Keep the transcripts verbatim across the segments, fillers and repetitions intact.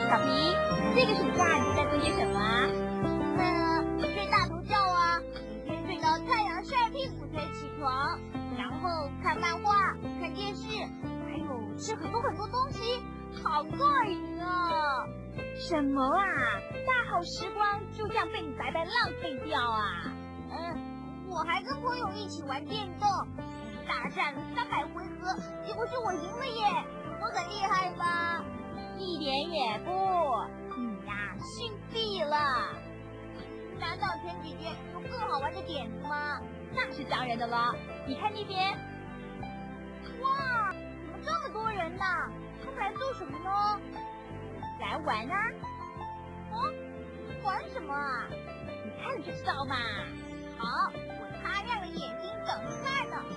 小皮，这个暑假你在做些什么啊？ 呃，睡大头觉啊，每天睡到太阳晒屁股才起床，然后看漫画、看电视，还有吃很多很多东西，好过瘾啊！ 什么啊？大好时光就这样被你白白浪费掉啊？ 嗯，我还跟朋友一起玩电动，大战了三百回合，结果是我赢了耶！我很厉害吧？ 一点也不，你呀逊毙了！ 难道陈姐姐有更好玩的点子吗？ 那是当然的了。你看那边， 哇，怎么这么多人呢？他们来做什么呢？ 来玩啊！ 哦，玩什么啊？ 你看了就知道嘛。 好，我擦亮了眼睛等着看呢。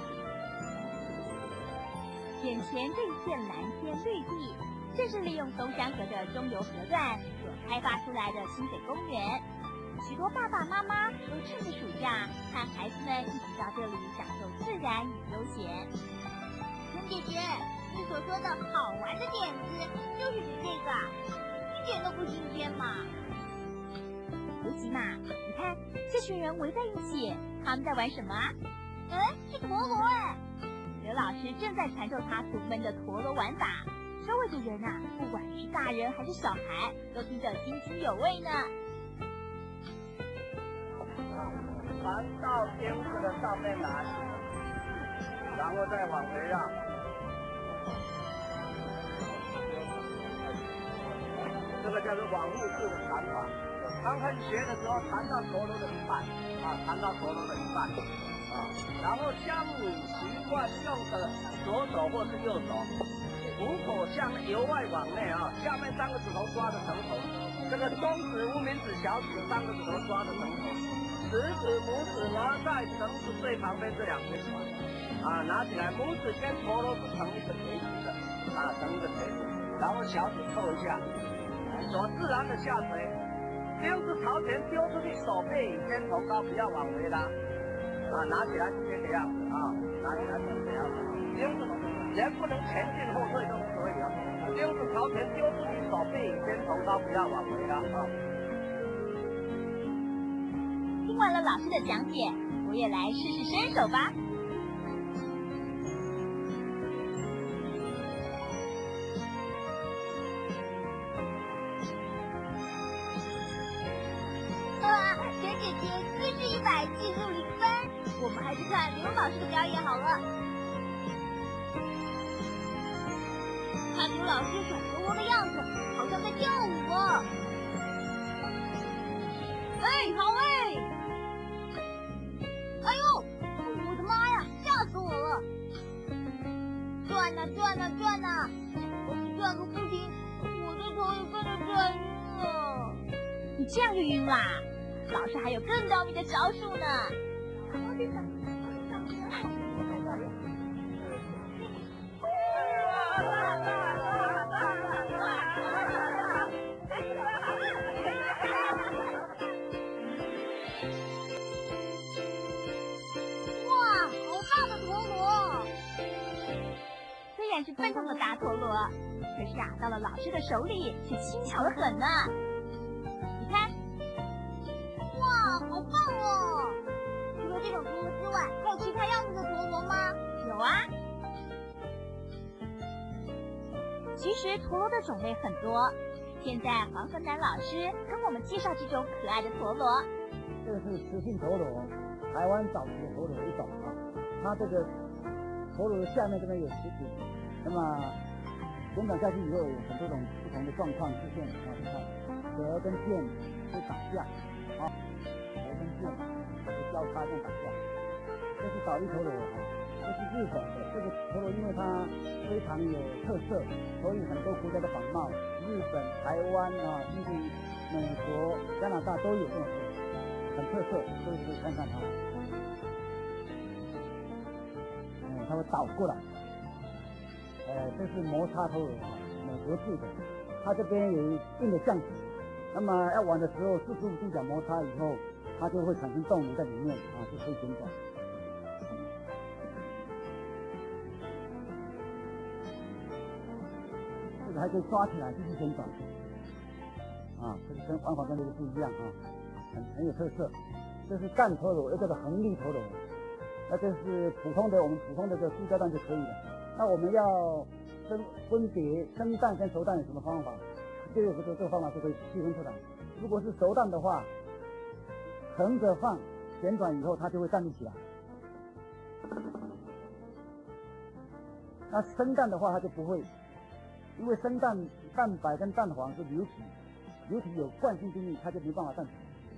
眼前这一片蓝天绿地，正是利用东山河的中游河段所开发出来的清水公园。许多爸爸妈妈都趁着暑假，和孩子们一起到这里享受自然与悠闲。 陈姐姐，你所说的好玩的点子，就是指这个啊？一点都不新鲜嘛。 尤其嘛，你看这群人围在一起，他们在玩什么啊？ 哎，是陀螺哎！ 刘老师正在传授他独门的陀螺玩法，周围的人啊，不管是大人还是小孩，都听得津津有味呢。 船到天子的上面来，然后再往回让。这个叫做往路式的弹法。刚开始学的时候，弹到陀螺的一半，啊，弹到陀螺的一半，啊，然后将你习惯用的左手或是右手，虎口向由外往内啊，下面三个指头抓着藤头，这个中指、无名指、小指三个指头抓着藤头，食指、拇指拿在绳子最旁边这两边啊，拿起来，拇指跟陀螺是成一个垂直的，啊，成一个垂直，然后小指扣一下，所自然的下垂。钉子朝前丢出去，手背与肩头高，不要往回拉。啊，拿起来是这个样子啊，拿起来是这个样子。钉子人不能前进后退都可以啊。钉子朝前丢出去，手背与肩头高，不要往回拉啊。 听完了老师的讲解，我也来试试身手吧。 姐姐四十一百，技术零分。我们还是看刘老师的表演好了。看刘老师甩陀螺的样子，好像在跳舞哦。哎，好哎！哎呦，我的妈呀，吓死我了！转呐转呐转呐，我一转个不停，我的头也跟着转晕了。 你这样就晕啦？老师还有更高明的招数呢。 哇，好大的陀螺！ 虽然是笨重的大陀螺，可是啊，到了老师的手里却轻巧的很呢。你看。 哇，好棒哦！除了这种陀螺之外，还有其他样子的陀螺吗？ 有啊。其实陀螺的种类很多，现在黄河南老师跟我们介绍这种可爱的陀螺。 这个是磁性陀螺，台湾早期的陀螺一种啊。它这个陀螺的下面这边有磁铁，那么旋转下去以后有很多种不同的状况出现啊。你看，蛇跟剑会打架啊。交叉这样打架，这是倒立陀螺啊，这是日本的这个陀螺，因为它非常有特色，所以很多国家的仿冒，日本、台湾啊，甚至美国、加拿大都有这种陀螺，很特色，所以可以看看它。嗯，它会倒过来，呃，这是摩擦陀螺啊，美国制的，它这边有硬的橡皮，那么要玩的时候四十五度角摩擦以后。它就会产生动能在里面啊，就可以旋转。这个还可以抓起来继续旋转。 啊，这是跟玩法跟这个不一样啊，很很有特色。这是干陀螺，又叫做横立陀螺。那这是普通的我们普通的这个塑胶弹就可以了。那我们要分分别生弹跟熟弹有什么方法？这个这个这个方法就可以区分出来。如果是熟弹的话，横着放，旋转以后它就会站立起来。那生蛋的话，它就不会，因为生蛋蛋白跟蛋黄是流体，流体有惯性定律，它就没办法站起来。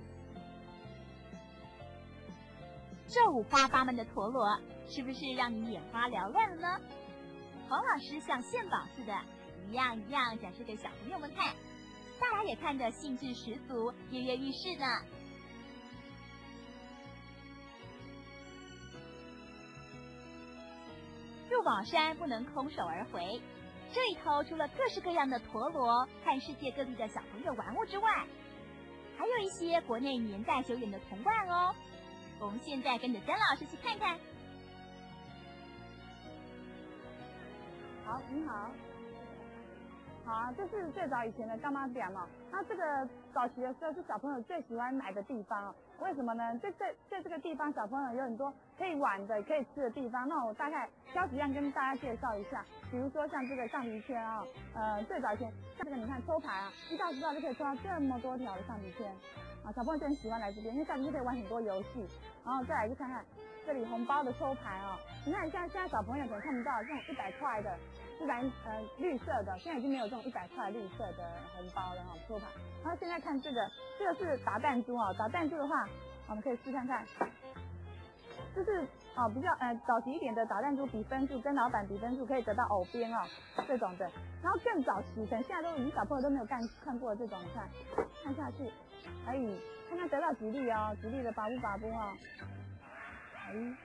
这五花八门的陀螺，是不是让你眼花缭乱了呢？黄老师像献宝似的，一样一样展示给小朋友们看，大家也看得兴致十足，跃跃欲试呢。入宝山不能空手而回，这里头除了各式各样的陀螺和世界各地的小朋友玩物之外，还有一些国内年代久远的铜罐哦。我们现在跟着曾老师去看看。 好，你好。好啊，这是最早以前的干妈店嘛。那这个早期的时候是小朋友最喜欢买的地方，为什么呢？在在在这个地方，小朋友有很多可以玩的、可以吃的地方。那我大概挑几样跟大家介绍一下，比如说像这个橡皮圈啊，呃，最早以前像这个你看抽牌啊，一到十道就可以抽到这么多条的橡皮圈啊，小朋友就很喜欢来这边，因为橡皮圈可以玩很多游戏。然后再来就看看这里红包的抽牌哦，你看像现在小朋友可能看不到这种一百块的。是蓝呃绿色的，现在已经没有这种一百块绿色的红包了哈，抽牌。然后现在看这个，这个是打弹珠啊，打弹珠的话，我们可以试看看。这是啊比较呃早期一点的打弹珠比分数，跟老板比分数可以得到偶边哦这种的。然后更早期，可能现在都你小朋友都没有看看过这种，你看看下去，可以看看得到几粒哦，几粒的把布把布哦，哎。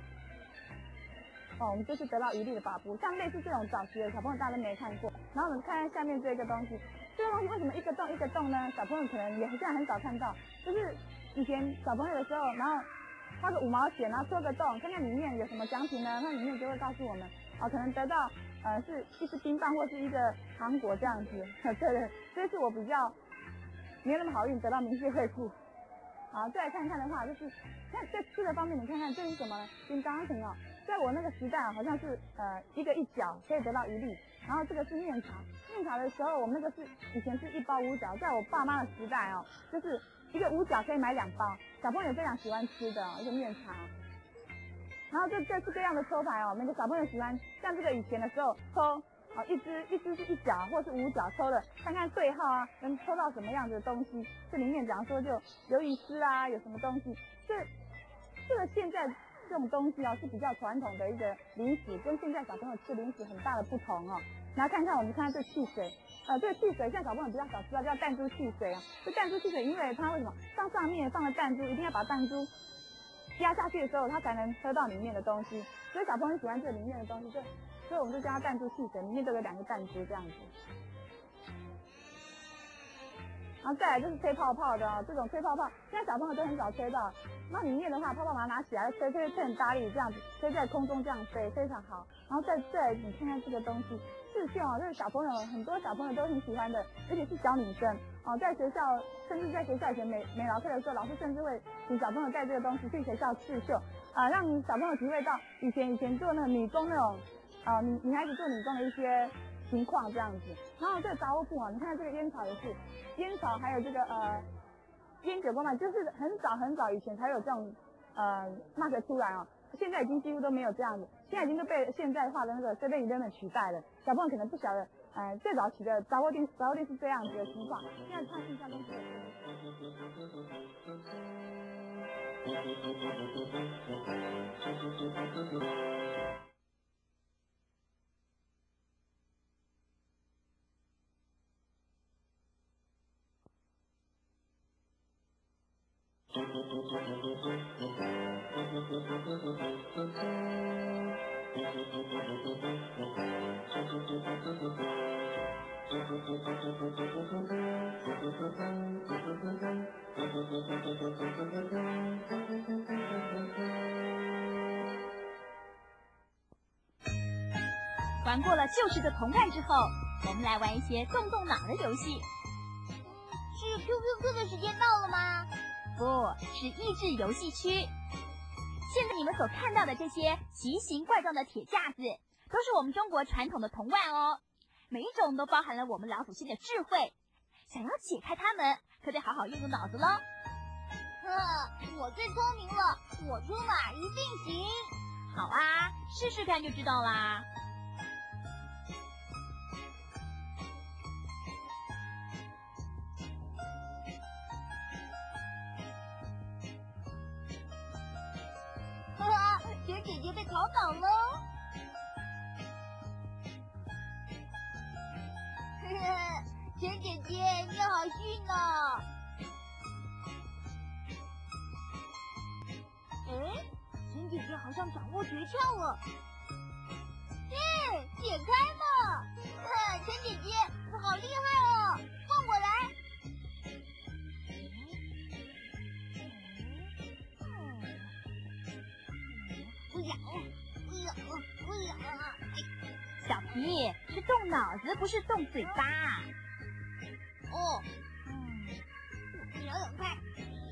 哦，我们这是得到一粒的把布，像类似这种早期的小朋友大家都没看过。然后我们看看下面这个东西，这个东西为什么一个洞一个洞呢？小朋友可能也现在很少看到，就是以前小朋友的时候，然后花个五毛钱，然后戳个洞，看看里面有什么奖品呢？那里面就会告诉我们，哦，可能得到呃是一支冰棒或是一个糖果这样子。对对，这是我比较没有那么好运得到明谢惠顾。好，再来看看的话，就是那在吃的方面，你看看这是什么呢？冰刚瓶哦。在我那个时代啊，好像是呃一个一角可以得到一粒，然后这个是面茶，面茶的时候我们那个是以前是一包五角，在我爸妈的时代哦，就是一个五角可以买两包，小朋友非常喜欢吃的、哦、一个面茶。然后这各式各样的抽牌哦，每个小朋友喜欢，像这个以前的时候抽哦一只一只是一角或是五角抽的，看看对号啊，能抽到什么样子的东西。这里面假如说就鱿鱼丝啊，有什么东西，这这个现在。这种东西啊是比较传统的一个零食，跟现在小朋友吃零食很大的不同哦。然后看看我们看看这汽水，呃，这个汽水像小朋友比较少知道，叫弹珠汽水啊。这弹珠汽水因为它为什么上上面放了弹珠，一定要把弹珠压下去的时候，它才能喝到里面的东西。所以小朋友喜欢这里面的东西，就所以我们就叫它弹珠汽水，里面都有两个弹珠这样子。然后再来就是吹泡泡的哦，这种吹泡泡，现在小朋友都很少吹到。那里面的话，泡泡把它拿起来，吹吹吹很大力，这样子吹在空中这样飞，非常好。然后再再来你看看这个东西，刺绣啊，这是小朋友很多小朋友都很喜欢的，而且是小女生哦，在学校甚至在学校以前美美劳课的时候，老师甚至会请小朋友带这个东西去学校刺绣，啊、呃，让小朋友体会到以前以前做那个女工那种，啊、呃，女女孩子做女工的一些情况这样子。然后这个杂货铺啊，你看这个烟草也是，烟草还有这个呃。烟酒公嘛，就是很早很早以前才有这种呃 mark 出来啊、哦，现在已经几乎都没有这样子，现在已经都被现代化的那个 seven eleven 取代了。小朋友可能不晓得，呃，最早期的杂货店，杂货店是这样子的情况。现在看印象中是。 玩过了旧式的铜罐之后，我们来玩一些动动脑的游戏。 Q Q Q 的时间到了吗？ 不是益智游戏区。现在你们所看到的这些奇形怪状的铁架子，都是我们中国传统的铜腕哦，每一种都包含了我们老祖先的智慧。想要解开它们，可得好好用用脑子喽。 呵，我最聪明了，我出马一定行。 好啊，试试看就知道啦。 哈，钱姐姐被吵倒了。呵呵，钱姐姐你好逊哦。哎，钱姐姐好像掌握诀窍了。耶，解开了！呵，钱姐姐你好厉害哦，换我来。不痒，不痒，不痒！ 小皮是动脑子，不是动嘴巴。 哦，嗯，我想想看。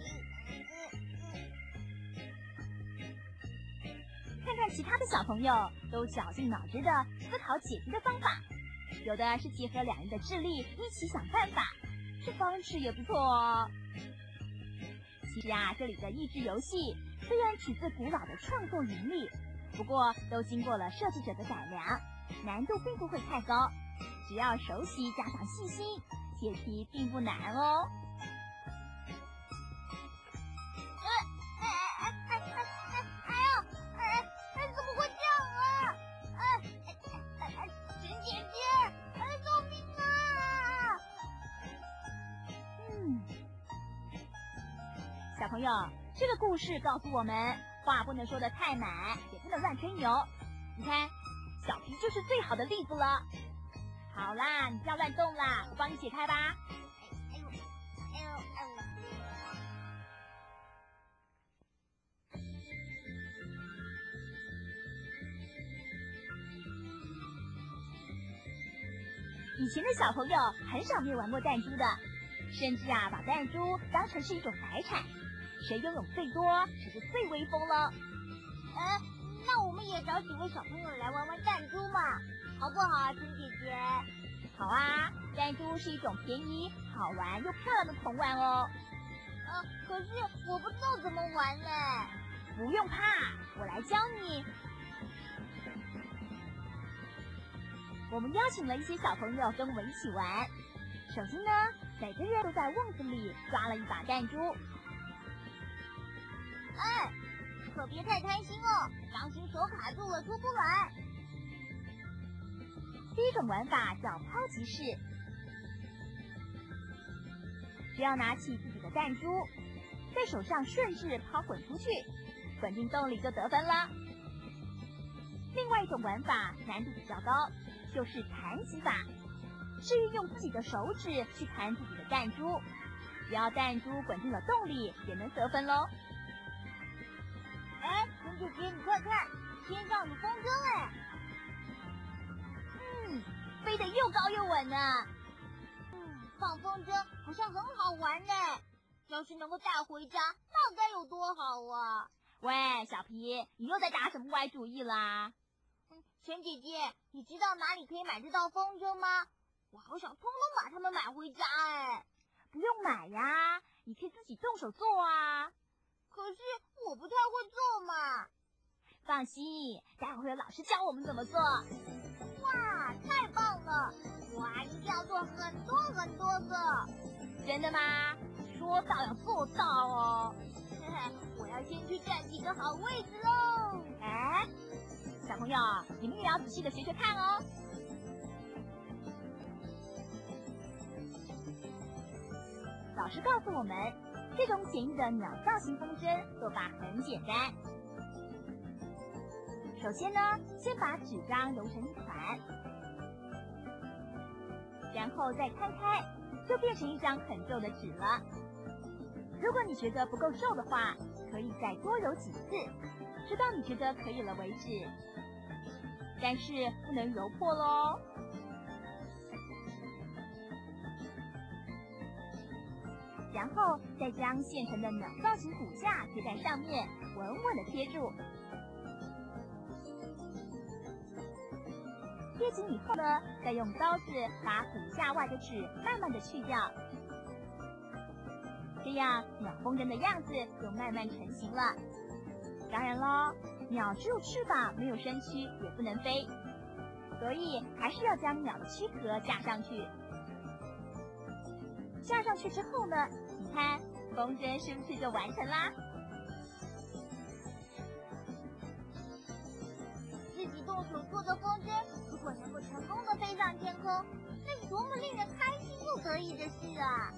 看看其他的小朋友都绞尽脑汁的思考解题的方法，有的是结合两人的智力一起想办法，这方式也不错哦。其实啊，这里的益智游戏虽然取自古老的创作原理，不过都经过了设计者的改良，难度并不会太高，只要熟悉加上细心，解题并不难哦。小朋友，这个故事告诉我们，话不能说得太满，也不能乱吹牛。你看，小皮就是最好的例子了。好啦，你不要乱动啦，我帮你解开吧。 哎呦，哎呦，哎呦！ 以前的小朋友很少没有玩过弹珠的，甚至啊把弹珠当成是一种财产。谁拥有最多，谁就最威风了。 哎，那我们也找几位小朋友来玩玩弹珠嘛，好不好啊，陈姐姐？ 好啊，弹珠是一种便宜、好玩又漂亮的铜玩哦。 呃，可是我不知道怎么玩呢。 不用怕，我来教你。我们邀请了一些小朋友跟我们一起玩。首先呢，每个人都在瓮子里抓了一把弹珠。 哎，可别太贪心哦，当心手卡住了出不来。 第一种玩法叫抛击式，只要拿起自己的弹珠，在手上顺势抛滚出去，滚进洞里就得分了。另外一种玩法难度比较高，就是弹击法，是运用自己的手指去弹自己的弹珠，只要弹珠滚进了洞里，也能得分喽。 哎，陈姐姐，你快看，天上有风筝哎！ 嗯，飞得又高又稳呢。 嗯，放风筝好像很好玩呢。要是能够带回家，那该有多好啊！ 喂，小皮，你又在打什么歪主意啦？ 嗯，陈姐姐，你知道哪里可以买得到风筝吗？我好想通通把它们买回家哎。 不用买呀，你可以自己动手做啊。 可是我不太会做嘛。 放心，待会儿有老师教我们怎么做。 哇，太棒了！我啊一定要做很多很多个。 真的吗？说到要做到哦。 嘿嘿，我要先去占几个好位置喽。 哎，小朋友，你们也要仔细的学学看哦。老师告诉我们，这种简易的鸟造型风筝做法很简单。首先呢，先把纸张揉成一团，然后再摊开，就变成一张很皱的纸了。如果你觉得不够皱的话，可以再多揉几次，直到你觉得可以了为止。但是不能揉破咯。 然后再将现成的鸟造型骨架贴在上面，稳稳的贴住。贴紧以后呢，再用刀子把骨架外的纸慢慢的去掉，这样鸟风筝的样子就慢慢成型了。当然咯，鸟只有翅膀没有身躯，也不能飞，所以还是要将鸟的躯壳架上去。架上去之后呢，你看风筝是不是就完成啦？ 自己动手做的风筝，如果能够成功的飞上天空，那是多么令人开心又得意的事啊！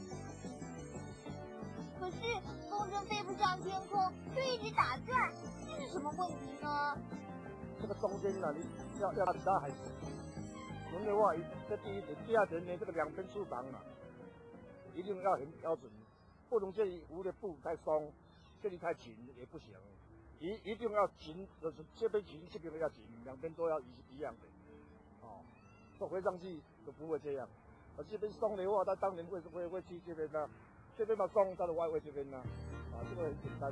可是风筝飞不上天空，却一直打转，这是什么问题呢？ 这个中间呢、啊，你要要它还人的话，这第一点，第二点呢，这个两边翅膀嘛，一定要很标准，不能这里扶的布太松，这里太紧也不行，一一定要紧，就是这边紧，这边要紧，两边都要一一样的，哦，这飞上去就不会这样。而这边松的话，它当然会会会去这边呢、啊，这边嘛松，它的外围这边呢、啊，啊，这个很简单的。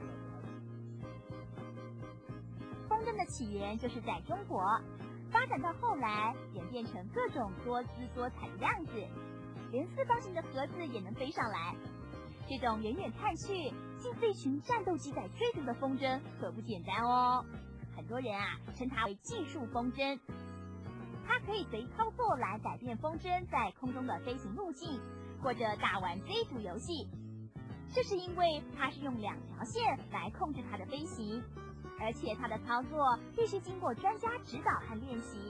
风筝的起源就是在中国，发展到后来演变成各种多姿多彩的样子，连四方形的盒子也能飞上来。这种远远看去竟是一群战斗机在追逐的风筝，可不简单哦。很多人啊称它为技术风筝，它可以随操作来改变风筝在空中的飞行路径，或者大玩追逐游戏。这是因为它是用两条线来控制它的飞行，而且它的操作必须经过专家指导和练习。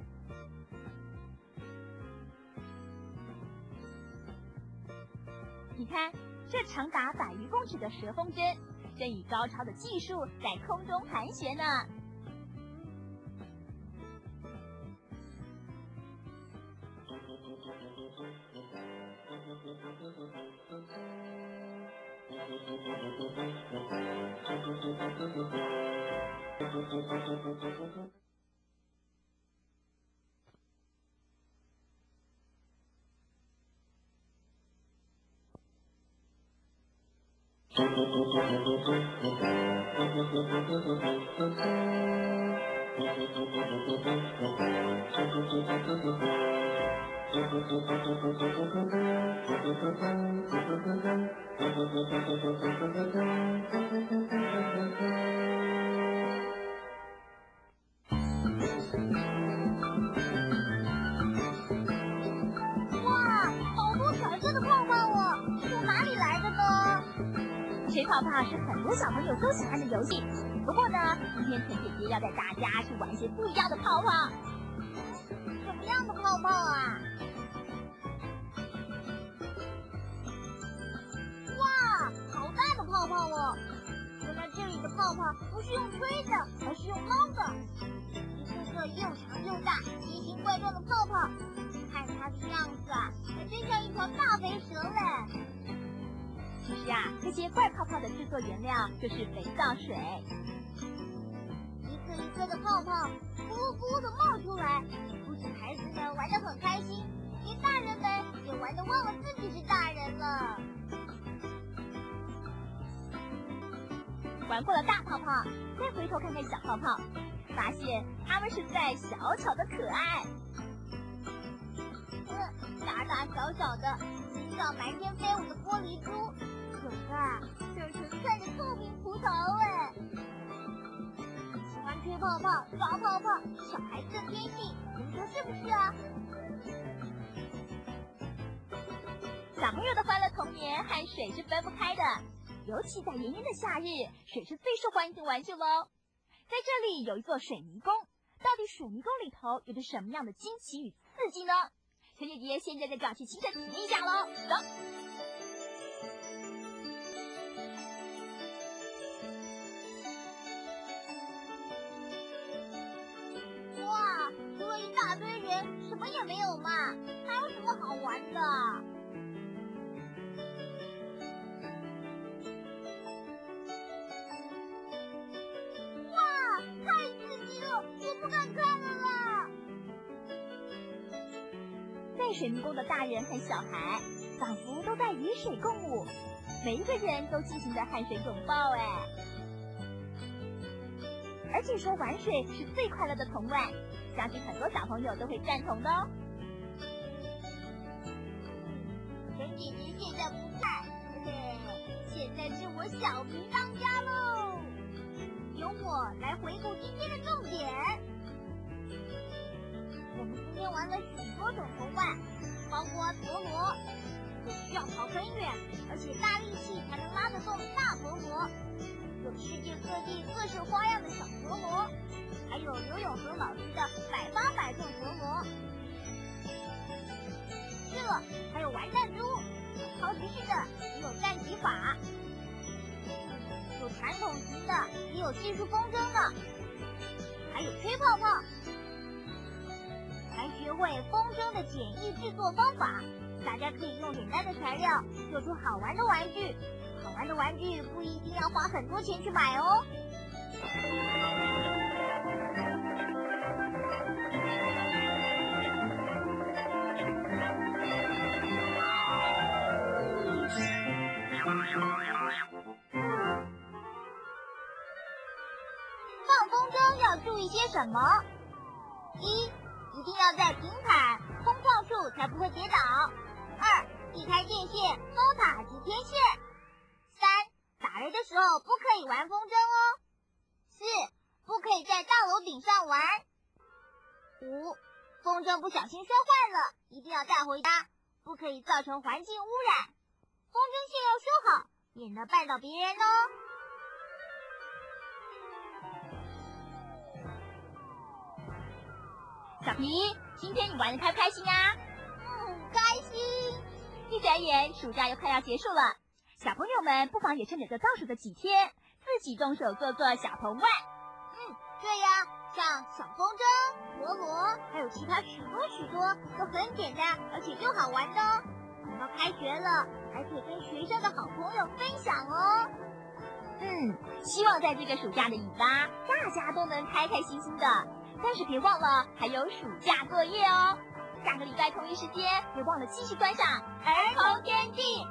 你看，这长达百余公尺的蛇风筝，正以高超的技术在空中盘旋呢。 哇，好多彩色的泡泡哦，从哪里来的呢？ 吹泡泡是很多小朋友都喜欢的游戏，不过呢，今天陈姐姐要带大家去玩一些不一样的泡泡。 什么样的泡泡啊？哇，好大的泡泡哦！原来这里的泡泡不是用吹的，而是用捞的。一个个又长又大、奇形怪状的泡泡，看它的样子啊，还真像一条大肥蛇嘞。 其实啊，这些怪泡泡的制作原料就是肥皂水。 一颗一颗的泡泡咕咕的冒出来，不止孩子们玩得很开心，连大人们也玩得忘了自己是大人了。 玩过了大泡泡，再回头看看小泡泡，发现它们实在小巧的可爱。 嗯，大大小小的，身上满天飞舞的玻璃珠，有的啊像纯粹的透明葡萄哎。喜欢吹泡泡、抓泡泡，小孩子的天性，你们说是不是啊？ 小朋友的欢乐童年和水是分不开的，尤其在炎炎的夏日，水是最受欢迎的玩具喽。在这里有一座水迷宫，到底水迷宫里头有着什么样的惊奇与刺激呢？陈姐姐现在就要去亲身体验一下喽，走！ 哇，除了一大堆人，什么也没有嘛，还有什么好玩的？哇，太刺激了，我不敢看了啦！ 在水迷宫的大人和小孩，仿佛都在与水共舞，每一个人都尽情的汗水拥抱哎。而且说玩水是最快乐的童玩，相信很多小朋友都会赞同的哦。 陈姐姐现在不在，嘿嘿，现在是我小明当家喽。由我来回顾今天的重点。我们今天玩了许多种童玩，包括陀螺，有需要跑很远，而且大力气才能拉得动的大陀螺。有世界各地各式花样的小陀螺，还有刘永和老师的百发百中陀螺。是了，还有玩弹珠，有超级式的，也有战棋法，有传统型的，也有技术风筝的，还有吹泡泡，还学会风筝的简易制作方法。大家可以用简单的材料做出好玩的玩具。好玩的玩具不一定要花很多钱去买哦。放风筝要注意些什么？一，一定要在平坦、空旷处才不会跌倒。二，避开电线、高塔及天线。三，打雷的时候不可以玩风筝哦。四，不可以在大楼顶上玩。五，风筝不小心摔坏了，一定要带回家，不可以造成环境污染。风筝线要修好，免得绊到别人哦。 小皮，今天你玩得开不开心啊？ 嗯，开心。 一眨眼，暑假又快要结束了，小朋友们不妨也趁着这倒数的几天，自己动手做做小童玩。 嗯，对呀，像小风筝、陀螺，还有其他许多许多都很简单，而且又好玩的哦。等到开学了，还可以跟学校的好朋友分享哦。 嗯，希望在这个暑假的尾巴，大家都能开开心心的。但是别忘了还有暑假作业哦。下个礼拜同一时间，别忘了继续观赏儿童天地。